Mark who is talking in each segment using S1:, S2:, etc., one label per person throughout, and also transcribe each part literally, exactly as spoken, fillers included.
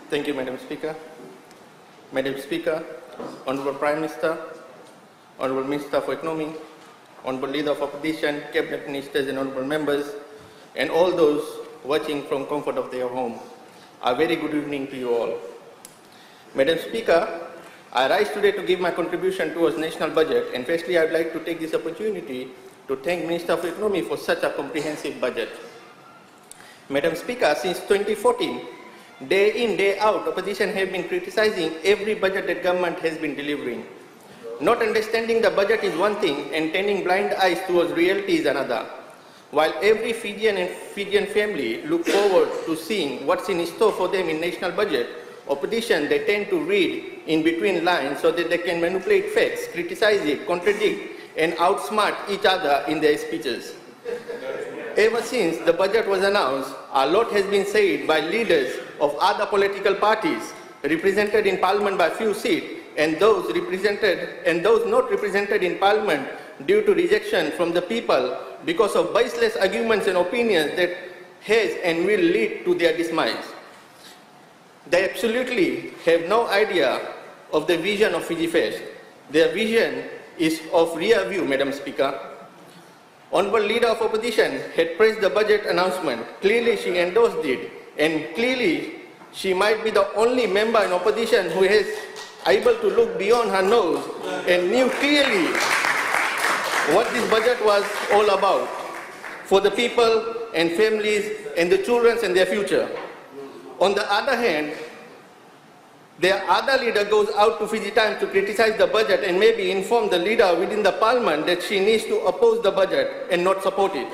S1: Thank you, Madam Speaker. Madam Speaker, Honorable Prime Minister, Honorable Minister for Economy, Honorable Leader of Opposition, Cabinet Ministers and Honorable Members, and all those watching from comfort of their home. A very good evening to you all. Madam Speaker, I rise today to give my contribution towards national budget, and firstly I would like to take this opportunity to thank Minister of Economy for such a comprehensive budget. Madam Speaker, since twenty fourteen, day in, day out, opposition have been criticizing every budget that government has been delivering. Not understanding the budget is one thing, and turning blind eyes towards reality is another. While every Fijian and Fijian family look forward to seeing what's in store for them in national budget, opposition, they tend to read in between lines so that they can manipulate facts, criticize it, contradict, and outsmart each other in their speeches. Ever since the budget was announced, a lot has been said by leaders of other political parties, represented in Parliament by few seats, and those represented and those not represented in Parliament due to rejection from the people because of baseless arguments and opinions that has and will lead to their demise. They absolutely have no idea of the vision of Fiji Fest. Their vision is of rear view, Madam Speaker. Honorable Leader of Opposition had praised the budget announcement. Clearly she endorsed it, and clearly she might be the only member in opposition who is able to look beyond her nose and knew clearly what this budget was all about for the people and families and the children and their future. On the other hand, their other leader goes out to Fiji Times to criticize the budget and maybe inform the leader within the parliament that she needs to oppose the budget and not support it.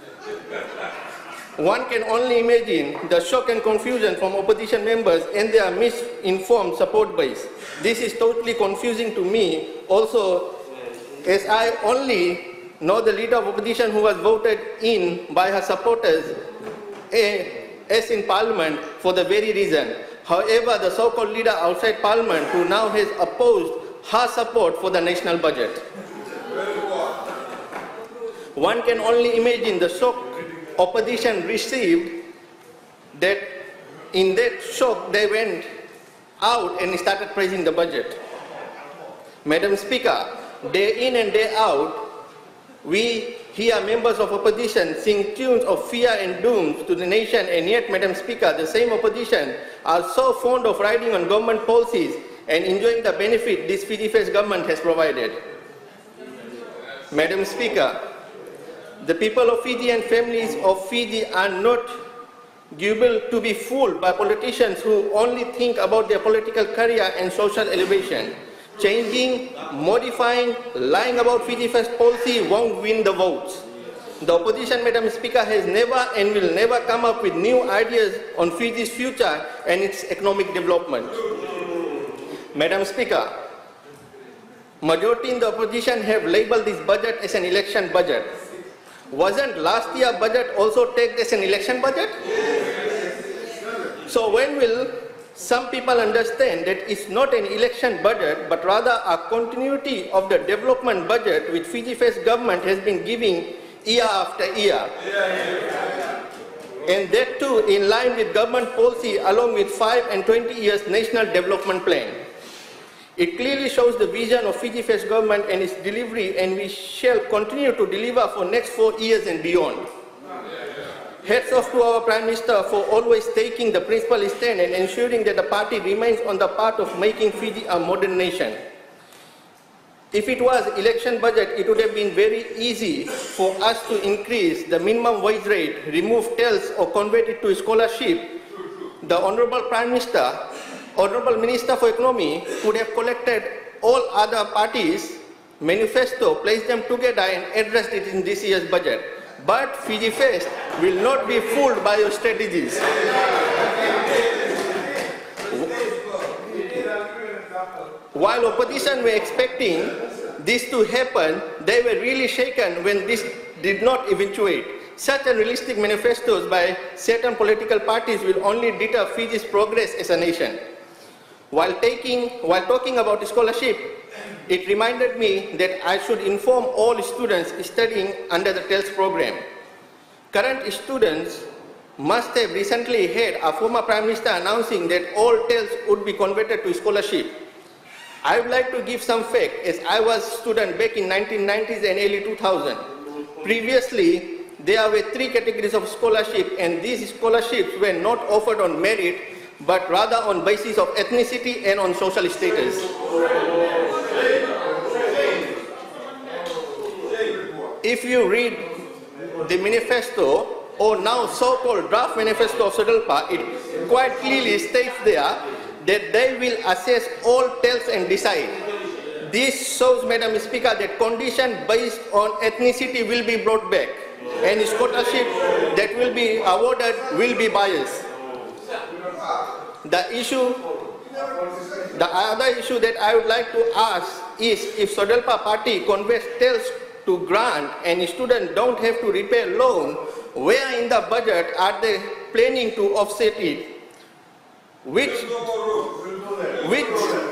S1: One can only imagine the shock and confusion from opposition members and their misinformed support base. This is totally confusing to me also, as I only know the leader of opposition who was voted in by her supporters as in parliament for the very reason. However, the so-called leader outside Parliament who now has opposed her support for the national budget. One can only imagine the shock opposition received, that in that shock they went out and started praising the budget. Madam Speaker, day in and day out, we hear members of opposition sing tunes of fear and doom to the nation, and yet, Madam Speaker, the same opposition are so fond of riding on government policies and enjoying the benefit this Fiji Fest government has provided. Madam Speaker, the people of Fiji and families of Fiji are not able to be fooled by politicians who only think about their political career and social elevation. Changing, modifying, lying about Fiji Fest policy won't win the votes. The opposition, Madam Speaker, has never and will never come up with new ideas on Fiji's future and its economic development. Madam Speaker, majority in the opposition have labeled this budget as an election budget. Wasn't last year's budget also tagged as an election budget? So when will some people understand that it's not an election budget, but rather a continuity of the development budget which Fiji Fest government has been giving year after year? And that too in line with government policy along with five and twenty years national development plan. It clearly shows the vision of Fiji Fest government and its delivery, and we shall continue to deliver for next four years and beyond. Hats off to our Prime Minister for always taking the principal stand and ensuring that the party remains on the path of making Fiji a modern nation. If it was election budget, it would have been very easy for us to increase the minimum wage rate, remove tails or convert it to scholarship. The Honourable Prime Minister, Honourable Minister for Economy could have collected all other parties' manifesto, placed them together and addressed it in this year's budget. But Fiji Fest will not be fooled by your strategies. While opposition were expecting this to happen, they were really shaken when this did not eventuate. Such unrealistic manifestos by certain political parties will only deter Fiji's progress as a nation. While, taking, while talking about scholarship, it reminded me that I should inform all students studying under the TELS program. Current students must have recently heard a former Prime Minister announcing that all TELs would be converted to scholarship. I would like to give some fact, as I was a student back in nineteen nineties and early two thousand. Previously, there were three categories of scholarship, and these scholarships were not offered on merit, but rather on basis of ethnicity and on social status. If you read the manifesto, or now so-called draft manifesto of SODELPA, it quite clearly states there that they will assess all TELs and decide. This shows, Madam Speaker, that condition based on ethnicity will be brought back, and scholarship that will be awarded will be biased. The issue, the other issue that I would like to ask is, if SODELPA party converts TELs to grant and students don't have to repay loan, where in the budget are they planning to offset it? Which, which,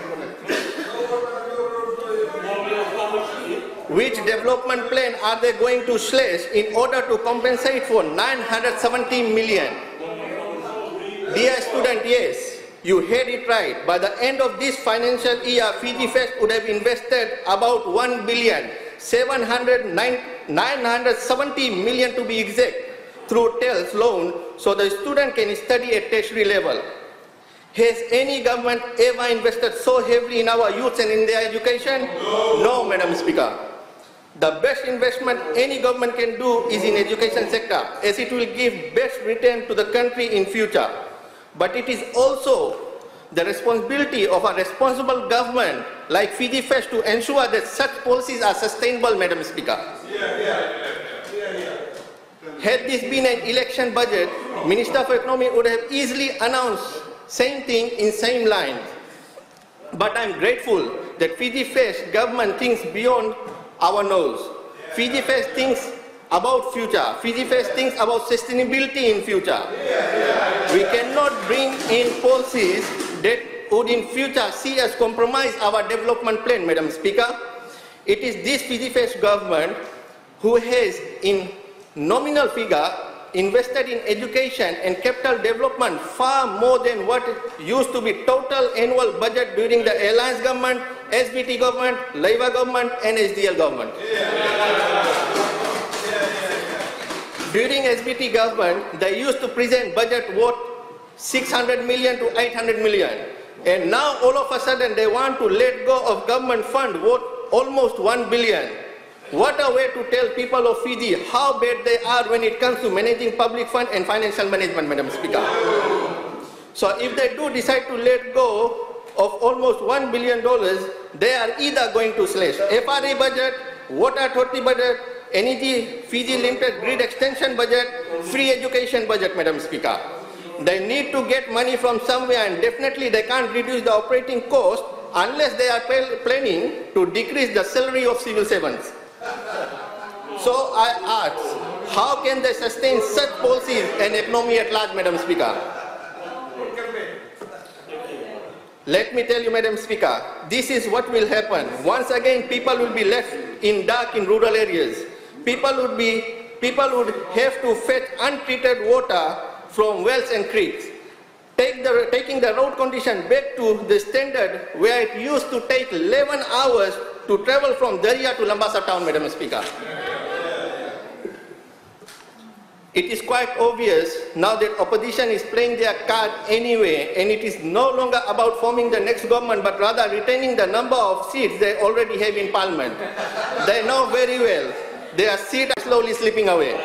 S1: which development plan are they going to slash in order to compensate for nine hundred seventy million? Dear student, yes, you heard it right. By the end of this financial year, Fiji Fest would have invested about one billion seven hundred nine hundred seventy million to be exact through TELS loan, so the student can study at tertiary level. Has any government ever invested so heavily in our youth and in their education? No, no, Madam Speaker. The best investment any government can do is in education sector, as it will give best return to the country in future. But it is also the responsibility of a responsible government like Fiji Fest to ensure that such policies are sustainable, Madam Speaker. Yeah, yeah, yeah, yeah. Had this been an election budget, Minister for Economy would have easily announced same thing in same line. But I'm grateful that Fiji Fest government thinks beyond our nose. Fiji Fest thinks about future. Fiji Fest thinks about sustainability in future. We cannot bring in policies that would in future see us compromise our development plan, Madam Speaker. It is this Fiji Fest government who has, in nominal figure, invested in education and capital development far more than what used to be total annual budget during the Alliance government, S B T government, Labour government and S D L government. During S B T government, they used to present budget worth six hundred million to eight hundred million. And now all of a sudden they want to let go of government fund worth almost one billion. What a way to tell people of Fiji how bad they are when it comes to managing public fund and financial management, Madam Speaker. So if they do decide to let go of almost one billion dollars, they are either going to slash F R A budget, water authority budget, Energy Fiji Limited grid extension budget, free education budget, Madam Speaker. They need to get money from somewhere, and definitely they can't reduce the operating cost unless they are planning to decrease the salary of civil servants. So I ask, how can they sustain such policies and economy at large, Madam Speaker? Let me tell you, Madam Speaker, this is what will happen. Once again, people will be left in dark in rural areas. People would be, people would have to fetch untreated water from wells and creeks. Take the, taking the road condition back to the standard where it used to take eleven hours to travel from Daria to Lambasa town, Madam Speaker. It is quite obvious now that opposition is playing their card anyway, and it is no longer about forming the next government, but rather retaining the number of seats they already have in Parliament. They know very well their seats are slowly slipping away.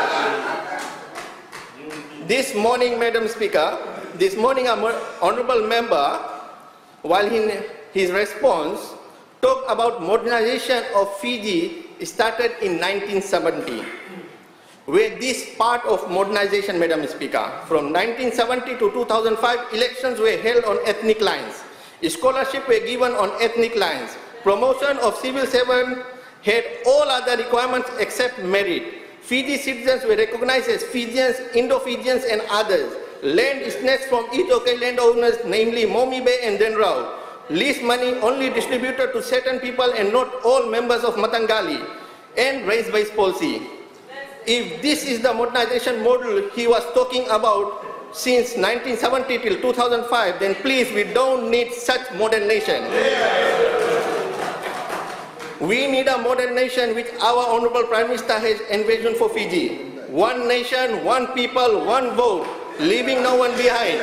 S1: This morning, Madam Speaker, this morning an honourable member, while in his response, talked about modernization of Fiji started in nineteen seventy. Where this part of modernization, Madam Speaker, from nineteen seventy to two thousand five, elections were held on ethnic lines. Scholarships were given on ethnic lines. Promotion of civil servants had all other requirements except merit. Fiji citizens were recognized as Fijians, Indo-Fijians and others. Land is snatched from each okay landowners, namely Momi Bay and Denrao. Lease money only distributed to certain people and not all members of Matangali. And race-based policy. if this is the modernization model he was talking about since nineteen seventy till two thousand five, then please, we don't need such modern nation. We need a modern nation which our Honorable Prime Minister has envisioned for Fiji. One nation, one people, one vote, leaving no one behind.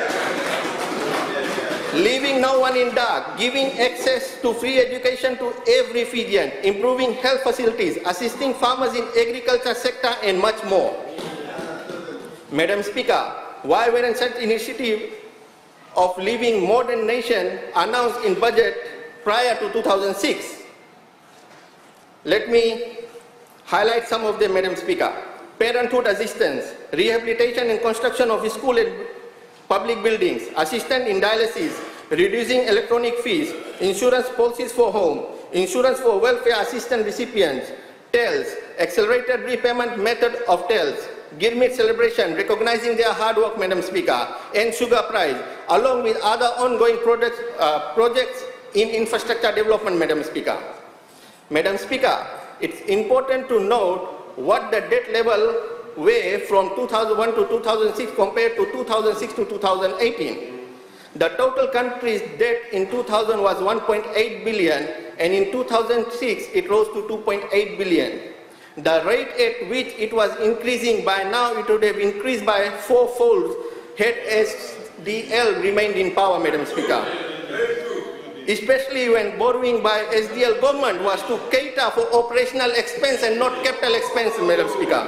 S1: Leaving no one in dark, giving access to free education to every Fijian, improving health facilities, assisting farmers in agriculture sector, and much more. Madam Speaker, why weren't such initiative of leaving modern nation announced in budget prior to two thousand six? Let me highlight some of them, Madam Speaker. Parenthood assistance, rehabilitation and construction of school and public buildings, assistance in dialysis, reducing electronic fees, insurance policies for home, insurance for welfare assistance recipients, T E Ls, accelerated repayment method of T E Ls, Gilmeet celebration, recognizing their hard work, Madam Speaker, and sugar prize, along with other ongoing projects, uh, projects in infrastructure development, Madam Speaker. Madam Speaker, it's important to note what the debt level way from two thousand one to two thousand six compared to two thousand six to two thousand eighteen. The total country's debt in two thousand was one point eight billion and in two thousand six it rose to two point eight billion. The rate at which it was increasing, by now it would have increased by fourfold had S D L remained in power, Madam Speaker. Especially when borrowing by S D L government was to cater for operational expense and not capital expense, Madam Speaker.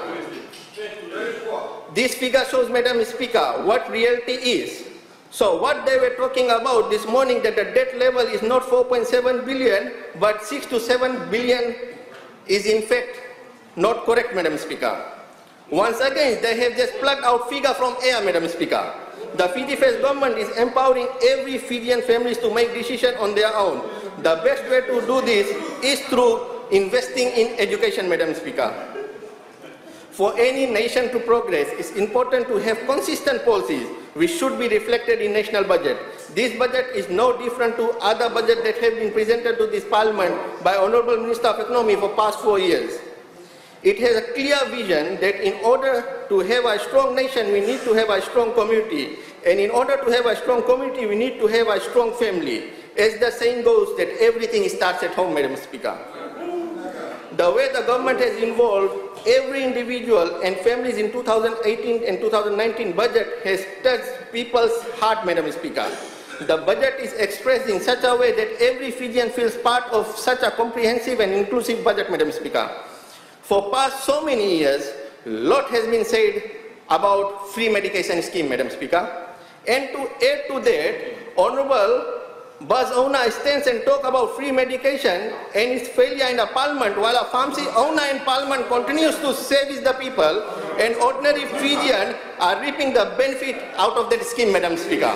S1: This figure shows, Madam Speaker, what reality is. So what they were talking about this morning, that the debt level is not four point seven billion, but six to seven billion, is in fact not correct, Madam Speaker. Once again, they have just plucked out figure from air, Madam Speaker. The Fiji-based government is empowering every Fijian families to make decisions on their own. The best way to do this is through investing in education, Madam Speaker. For any nation to progress, it's important to have consistent policies which should be reflected in national budget. This budget is no different to other budgets that have been presented to this Parliament by Honourable Minister of Economy for past four years. It has a clear vision that in order to have a strong nation, we need to have a strong community. And in order to have a strong community, we need to have a strong family. As the saying goes, that everything starts at home, Madam Speaker. The way the government has involved every individual and families in two thousand eighteen and two thousand nineteen budget has touched people's heart, Madam Speaker. The budget is expressed in such a way that every Fijian feels part of such a comprehensive and inclusive budget, Madam Speaker. For past so many years, a lot has been said about free medication scheme, Madam Speaker. And to add to that, Honourable Buzz owner stands and talk about free medication and its failure in the Parliament, while a pharmacy owner in Parliament continues to service the people, and ordinary Fijians are reaping the benefit out of that scheme, Madam Speaker.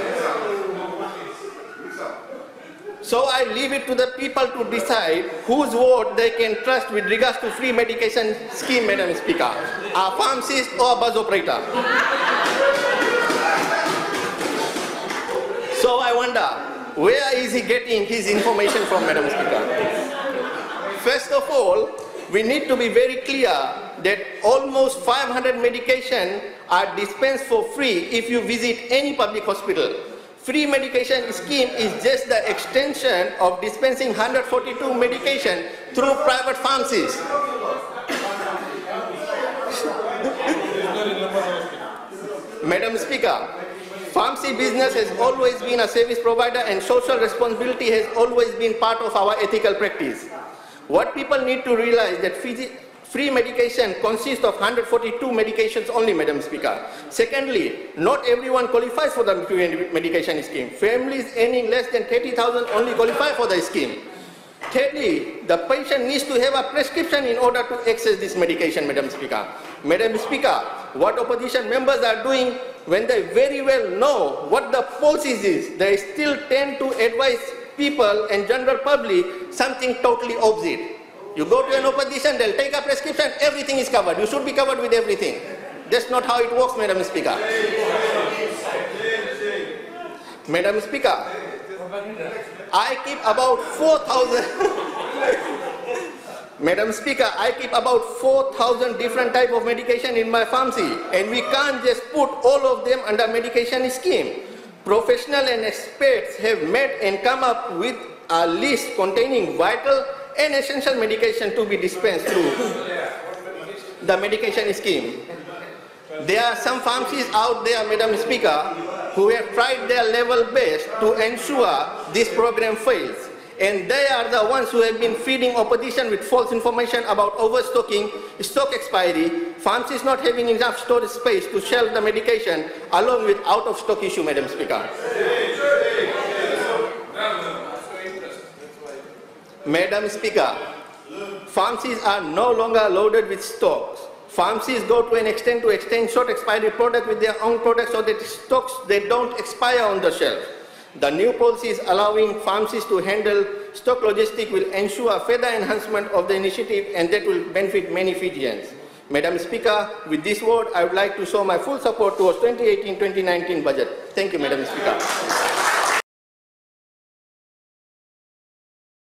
S1: So I leave it to the people to decide whose vote they can trust with regards to free medication scheme, Madam Speaker. A pharmacist or a bus operator. So I wonder, where is he getting his information from, Madam Speaker? First of all, we need to be very clear that almost five hundred medications are dispensed for free if you visit any public hospital. Free medication scheme is just the extension of dispensing one hundred forty-two medication through private pharmacies. Madam Speaker, pharmacy business has always been a service provider, and social responsibility has always been part of our ethical practice. What people need to realize that free medication consists of one hundred forty-two medications only, Madam Speaker. Secondly, not everyone qualifies for the free medication scheme. Families earning less than thirty thousand only qualify for the scheme. Thirdly, the patient needs to have a prescription in order to access this medication, Madam Speaker. Madam Speaker, what opposition members are doing when they very well know what the policies is, they still tend to advise people and general public something totally opposite. You go to an opposition, they'll take a prescription, everything is covered. You should be covered with everything. That's not how it works, Madam Speaker. Madam Speaker, I keep about four thousand Madam Speaker, I keep about four thousand different type of medication in my pharmacy, and we can't just put all of them under medication scheme. Professionals and experts have met and come up with a list containing vital and essential medication to be dispensed through the medication scheme. There are some pharmacies out there, Madam Speaker, who have tried their level best to ensure this program fails. And they are the ones who have been feeding opposition with false information about overstocking, stock expiry, pharmacies not having enough storage space to shelve the medication, along with out-of-stock issue, Madam Speaker. Madam Speaker, pharmacies are no longer loaded with stocks. Pharmacies go to an extent to exchange short expiry product with their own products so that stocks they don't expire on the shelf. The new policies allowing pharmacies to handle stock logistics will ensure further enhancement of the initiative, and that will benefit many Fijians. Madam Speaker, with this word, I would like to show my full support towards twenty eighteen twenty nineteen budget. Thank you, Madam Speaker.